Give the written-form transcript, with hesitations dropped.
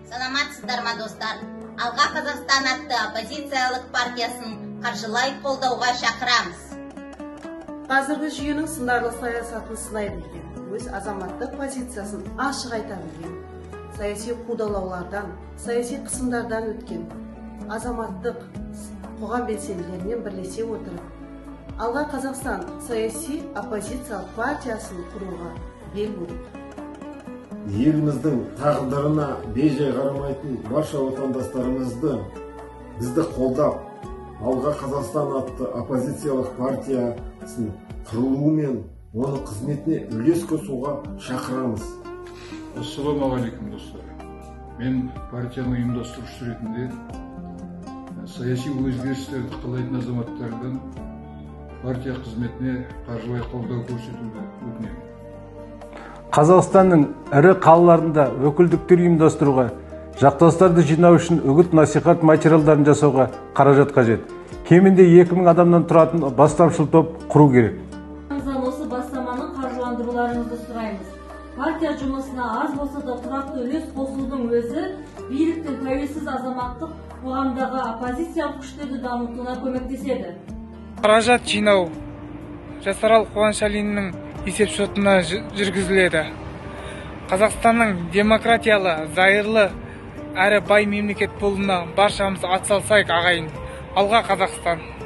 Саламатсыздар ма, достар? Алға Қазақстан атты оппозициялық партиясын қаржылай қолдауға шақырамыз. Қазіргі жүйенің сындарлы саясатын сынай білген, өз азаматтық позициясын ашық айта білген, саяси қудалаулардан, саяси қысымдардан өткен, азаматтық қоғам белсенділерімен бірлесе отырып, Алға Қазақстан саяси оппозициялық партиясын құруға бел будық. Еліміздің тағдырына бей-жай қарамайтын барша отандастарымызды бізді қолдап, Алға Қазақстан атты оппозициялық партиясын құрылуы мен оның қызметіне үлес қосуға шақырамыз. Ассалаумағалейкум, достар. Мен партияның ұйымдастырушысы ретінде саяси өзгерістерді қалайтын азаматтардан партия қызметіне қаржылай қолдау көрсетуді өтінемін. Қазақстанның ірі қалаларында өкілдіктер ұйымдастыруға, жақтастарды жинау үшін үгіт-насихат материалдарын жасауға қаражат қажет. Кемінде 2000 адамнан тұратын бастамашыл топ құру керек. Осы бастаманың қаржыландыруларыңызды сұраймыз. Партия жұмысына аз болса да тұрақты үлес қосудың өзі биліктің тәуелсіз азаматтық қоғамдағы оппозициялық күштерді дамытуына көмектеседі. Қаражат жинау Жасарал Қуаншалиннің есепшотына жүргізіледі. Қазақстанның демократиялы, зайырлы әрі бай мемлекет болуына баршамыз атсалысайық, ағайын. Алға Қазақстан!